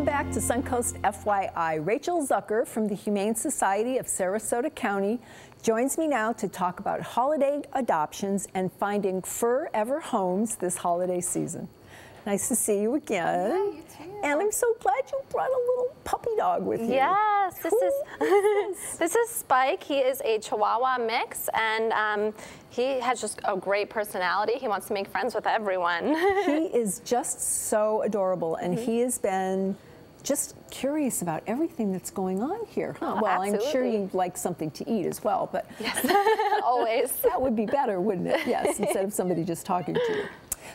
Welcome back to Suncoast FYI. Rachel Zucker from the Humane Society of Sarasota County joins me now to talk about holiday adoptions and finding forever homes this holiday season. Nice to see you again. Yeah, you too. And I'm so glad you brought a little puppy dog with you. Yes, this is Spike. He is a Chihuahua mix, and he has just a great personality. He wants to make friends with everyone. He is just so adorable, and he has been just curious about everything that's going on here. Huh? Oh, well, absolutely. I'm sure you'd like something to eat as well, but yes, always. That would be better, wouldn't it? Yes, instead of somebody just talking to you.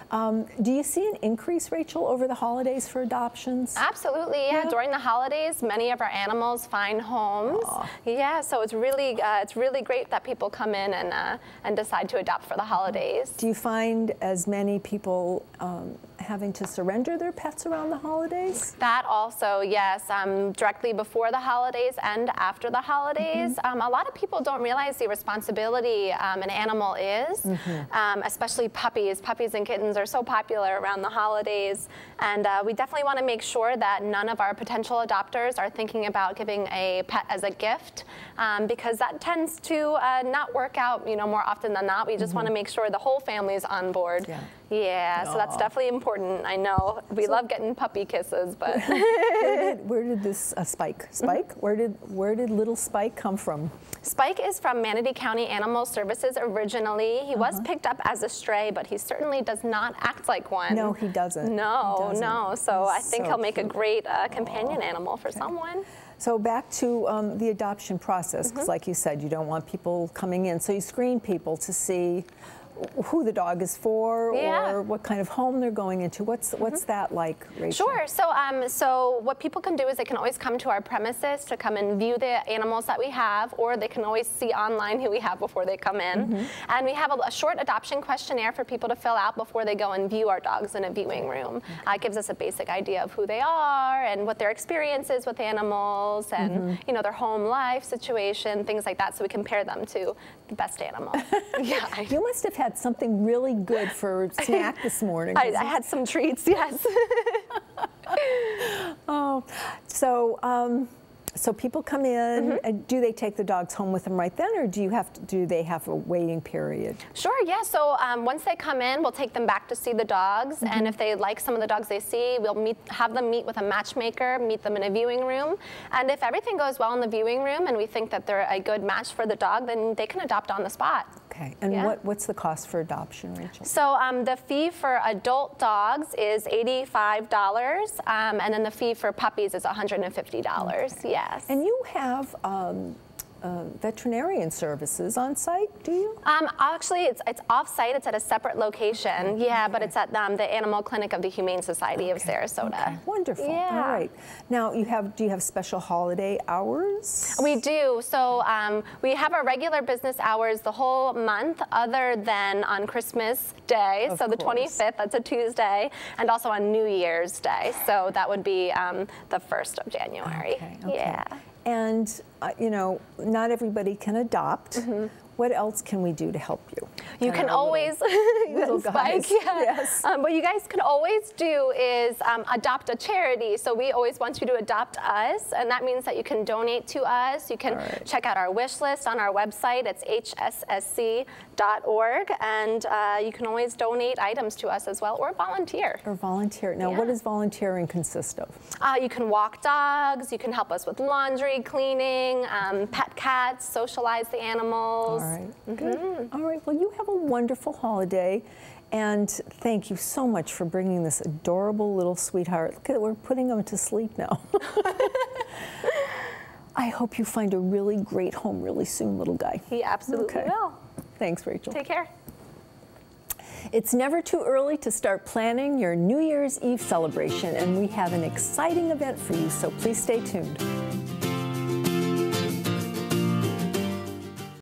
Do you see an increase, Rachel, over the holidays for adoptions? Absolutely, yeah. During the holidays, many of our animals find homes. Aww. Yeah, so it's really great that people come in and decide to adopt for the holidays. Do you find as many people having to surrender their pets around the holidays? That also, yes. Directly before the holidays and after the holidays. A lot of people don't realize the responsibility an animal is, especially puppies. Puppies and kittens are so popular around the holidays, and we definitely want to make sure that none of our potential adopters are thinking about giving a pet as a gift, because that tends to not work out, more often than not. We just want to make sure the whole family is on board. Yeah, so that's definitely important. I know we love getting puppy kisses, but where did this Spike? Where did little Spike come from? Spike is from Manatee County Animal Services originally. He was picked up as a stray, but he certainly does not act like one. No, he doesn't. No, no. So I think he'll make cute. a great companion animal for someone. So back to the adoption process, because like you said, you don't want people coming in. So you screen people to see who the dog is for, or what kind of home they're going into. What's that like, Rachel? Sure. So so what people can do is they can always come to our premises to come and view the animals that we have, or they can always see online who we have before they come in. And we have a short adoption questionnaire for people to fill out before they go and view our dogs in a viewing room. It gives us a basic idea of who they are and what their experience is with animals, and their home life situation, things like that, so we compare them to the best animal. Yeah. You must have had something really good for snack this morning. I had some treats, yes. Oh, so people come in. Do they take the dogs home with them right then, or do they have a waiting period? Sure, yeah. So once they come in, we'll take them back to see the dogs, and if they like some of the dogs they see, we'll have them meet with a matchmaker, meet them in a viewing room, and if everything goes well in the viewing room and we think that they're a good match for the dog, then they can adopt on the spot. Okay, and what's the cost for adoption, Rachel? So the fee for adult dogs is $85, and then the fee for puppies is $150. Yes. And you have veterinarian services on site, do you? Actually, it's off-site. It's at a separate location. Yeah, but it's at the Animal Clinic of the Humane Society of Sarasota. Okay. Wonderful. Yeah. All right. Now, do you have special holiday hours? We do. So we have our regular business hours the whole month, other than on Christmas Day, so the 25th, that's a Tuesday, and also on New Year's Day. So that would be the 1st of January. Okay. Yeah. And, not everybody can adopt. What else can we do to help you? You can always, little Spike, guys. yeah. Yes. What you guys can always do is adopt a charity. So we always want you to adopt us, and that means that you can donate to us. You can check out our wish list on our website. It's hssc.org, and you can always donate items to us as well, or volunteer. Or volunteer. Now, what does volunteering consist of? You can walk dogs. You can help us with laundry, cleaning, pet cats, socialize the animals. All right, good. All right, well, you have a wonderful holiday, and thank you so much for bringing this adorable little sweetheart. Look at it, we're putting him to sleep now. I hope you find a really great home really soon, little guy. He absolutely will. Thanks, Rachel. Take care. It's never too early to start planning your New Year's Eve celebration, and we have an exciting event for you, so please stay tuned.